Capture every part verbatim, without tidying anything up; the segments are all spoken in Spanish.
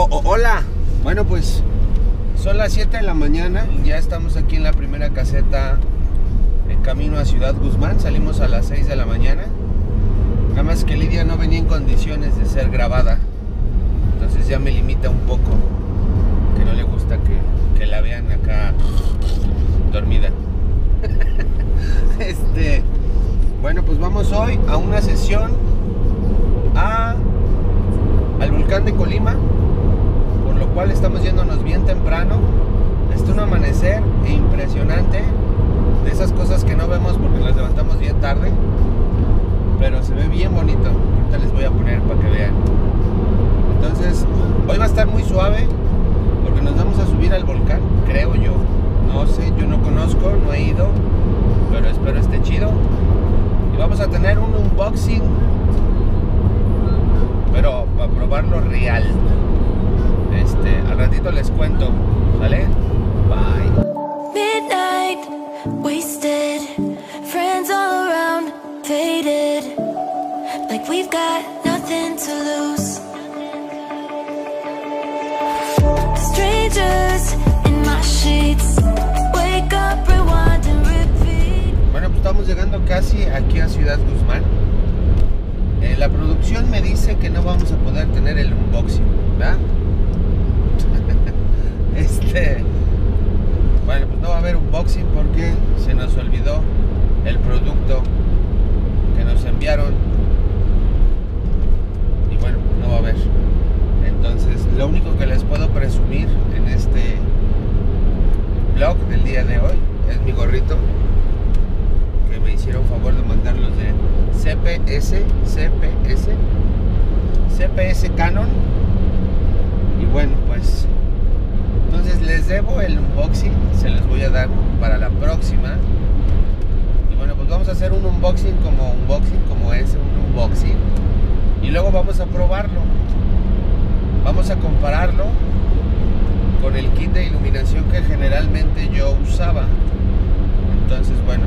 Oh, oh, hola, bueno pues son las siete de la mañana, ya estamos aquí en la primera caseta en camino a Ciudad Guzmán. Salimos a las seis de la mañana, nada más que Lidia no venía en condiciones de ser grabada, entonces ya me limita un poco, que no le gusta que, que la vean acá dormida. Este, bueno, pues vamos hoy a una sesión a, al volcán de Colima, por lo cual estamos yéndonos bien temprano. Está un amanecer impresionante, de esas cosas que no vemos porque las levantamos bien tarde, pero se ve bien bonito. Ahorita les voy a poner para que vean. Entonces, hoy va a estar muy suave porque nos vamos a subir al volcán, creo yo. No sé, yo no conozco, no he ido, pero espero esté chido. Y vamos a tener un unboxing, pero para probarlo real. Este, al ratito les cuento, ¿vale? Bye. Midnight, wasted, friends all around, faded, like we've got nothing to lose. Strangers in my sheets, wake up, rewind and repeat. Bueno, pues estamos llegando casi aquí a Ciudad Guzmán. Eh, la producción me dice que no vamos a poder tener el unboxing, ¿verdad? Este, bueno, pues no va a haber unboxing porque se nos olvidó el producto que nos enviaron. Y bueno, pues no va a haber. Entonces, lo único que les puedo presumir en este vlog del día de hoy es mi gorrito, que me hicieron favor de mandarlos de C P S, C P S, C P S Canon. Y bueno, pues entonces les debo el unboxing, se los voy a dar para la próxima. Y bueno, pues vamos a hacer un unboxing como unboxing, como es un unboxing. Y luego vamos a probarlo. Vamos a compararlo con el kit de iluminación que generalmente yo usaba. Entonces, bueno,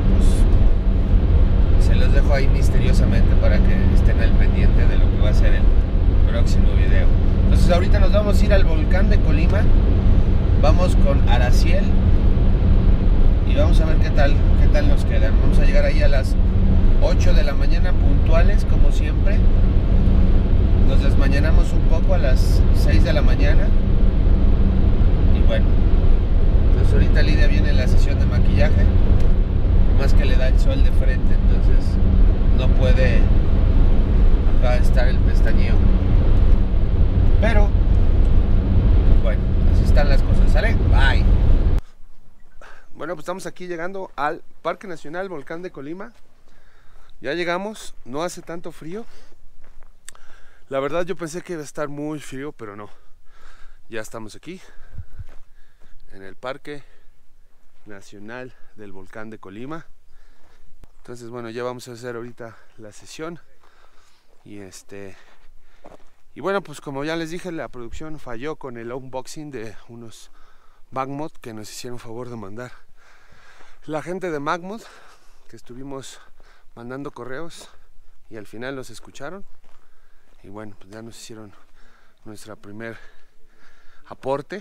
pues se los dejo ahí misteriosamente para que estén al pendiente de lo que va a ser el próximo video. Entonces ahorita nos vamos a ir al volcán de Colima. Vamos con Araciel y vamos a ver qué tal, qué tal nos quedan. Vamos a llegar ahí a las ocho de la mañana puntuales, como siempre. Nos desmañanamos un poco a las seis de la mañana. Y bueno, entonces ahorita Lidia viene en la sesión de maquillaje, más que le da el sol de frente, entonces no puede acá estar el pestañeo. Pero bueno, así están las cosas, ¿sale? Bye. Bueno, pues estamos aquí llegando al Parque Nacional Volcán de Colima. Ya llegamos, no hace tanto frío. La verdad yo pensé que iba a estar muy frío, pero no. Ya estamos aquí, en el Parque Nacional del Volcán de Colima. Entonces, bueno, ya vamos a hacer ahorita la sesión. Y este... Y bueno, pues como ya les dije, la producción falló con el unboxing de unos Magmod que nos hicieron favor de mandar la gente de Magmod, que estuvimos mandando correos y al final los escucharon. Y bueno, pues ya nos hicieron nuestra primer aporte.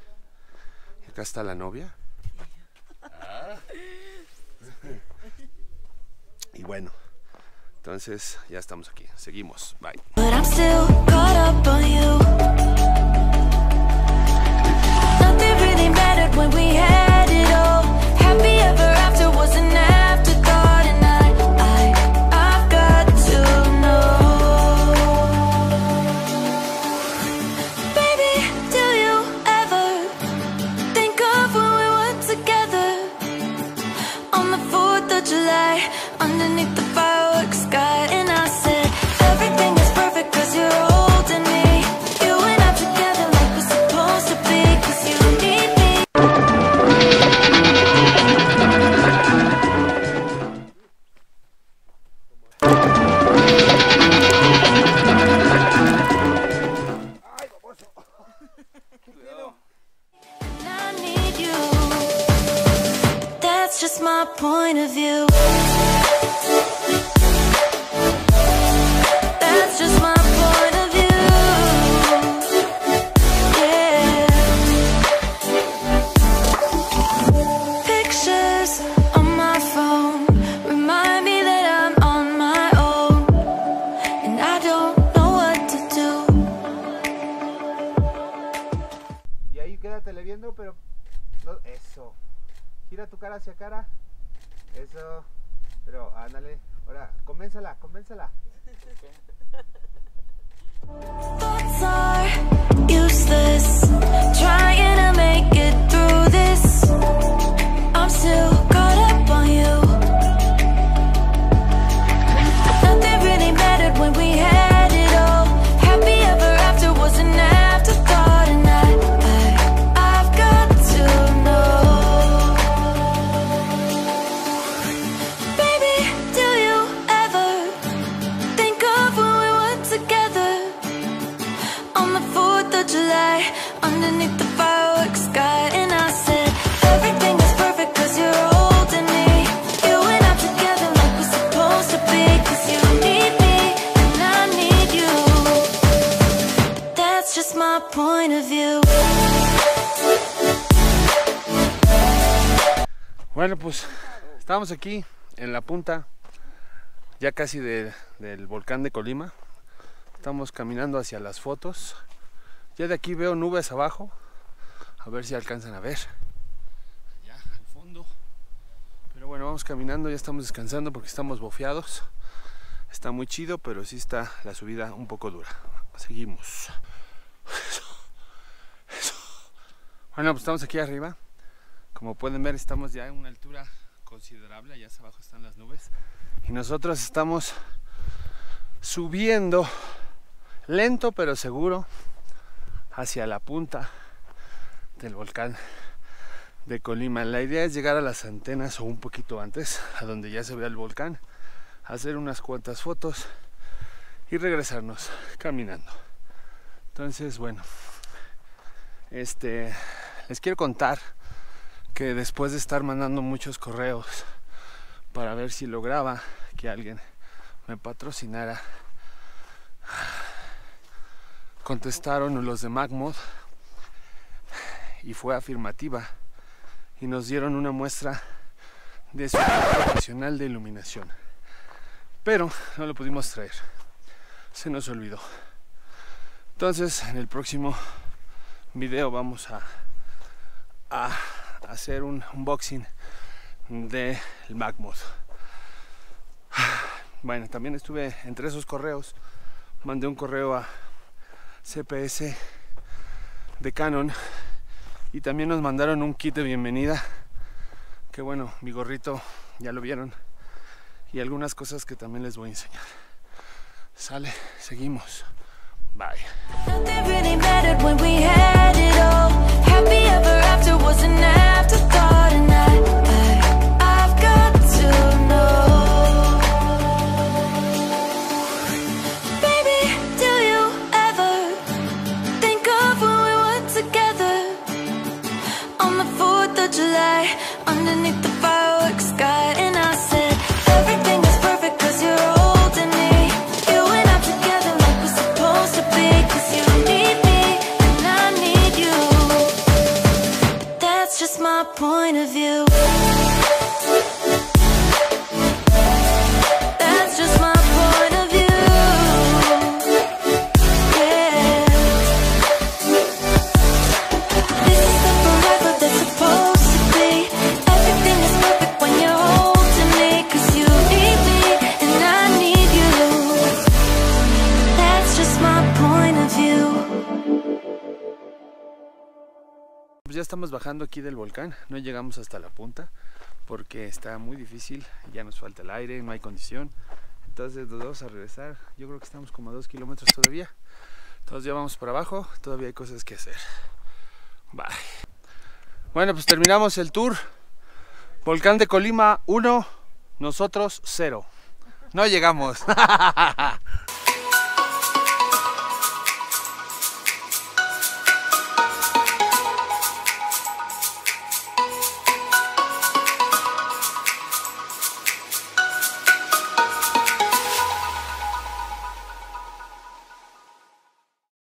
Y acá está la novia. Y bueno, entonces ya estamos aquí, seguimos, bye. But I'm still caught up on you. Nothing really mattered when we had it all. Happy ever after was an afterthought. And I, I, I've got to know. Baby, do you ever think of when we were together on the fourth of July, underneath the fireworks sky? And I said, everything is perfect cause you're holding me. You and I together like we're supposed to be, cause you need me. And I need you. That's just my point of view. That's just my point of view. quédatele viendo, pero no, eso. Gira tu cara hacia cara. Eso. Pero ándale. Ahora, convénzala, convénzala. Thoughts are useless, trying to make it through this. I'm still caught up on you. Nothing really mattered when we had it all. Happy ever after was an afterthought, and I, I, I've got to know. Baby, do you ever think of when we were together? On the fourth of July, underneath the fireworks sky, and I said everything is perfect cause you're holding me. You and I together like we're supposed to be, cause you need me and I need you. That's just my point of view. Bueno, pues estamos aquí en la punta ya casi de, del volcán de Colima. Estamos caminando hacia las fotos. Ya de aquí veo nubes abajo. A ver si alcanzan a ver. Allá al fondo. Pero bueno, vamos caminando. Ya estamos descansando porque estamos bofeados. Está muy chido, pero sí está la subida un poco dura. Seguimos. Eso. Eso. Bueno, pues estamos aquí arriba. Como pueden ver, estamos ya en una altura considerable. Allá abajo están las nubes. Y nosotros estamos subiendo lento pero seguro hacia la punta del volcán de Colima. La idea es llegar a las antenas o un poquito antes, a donde ya se ve el volcán, hacer unas cuantas fotos y regresarnos caminando. Entonces, bueno, este les quiero contar que después de estar mandando muchos correos para ver si lograba que alguien me patrocinara, contestaron los de MacMod y fue afirmativa y nos dieron una muestra de su equipo profesional de iluminación, pero no lo pudimos traer, se nos olvidó. Entonces en el próximo video vamos a, a hacer un unboxing del MacMod. Bueno, también estuve entre esos correos, mandé un correo a C P S de Canon y también nos mandaron un kit de bienvenida, que bueno, mi gorrito ya lo vieron, y algunas cosas que también les voy a enseñar. Sale, seguimos. Bye. Nothing really mattered when we had it all. Happy ever after was an afterthought, and I, I, I've got to know. Baby, do you ever think of when we were together? On the fourth of July, underneath the fireworks sky, and I said everything is perfect cause you're holding me. You and I together like we're supposed to be, cause you need me and I need you. That's just my point of view. That's just my point of view. Yeah. This is the forever that's supposed to be. Everything is perfect when you're holding me, cause you need me and I need you. That's just my point of view. Pues ya estamos bajando aquí del volcán, no llegamos hasta la punta porque está muy difícil, ya nos falta el aire, no hay condición. Entonces nos vamos a regresar. Yo creo que estamos como a dos kilómetros todavía. Entonces ya vamos para abajo, todavía hay cosas que hacer. Bye. Bueno, pues terminamos el tour. Volcán de Colima uno, nosotros cero. No llegamos.